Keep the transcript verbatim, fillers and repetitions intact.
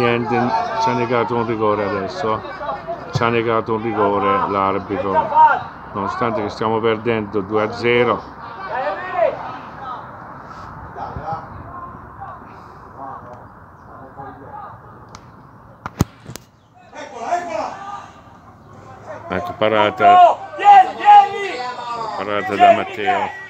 niente, ci ha negato un rigore adesso, ci ha negato un rigore l'arbitro, nonostante che stiamo perdendo due a zero. Ecco, parata, parata da Matteo.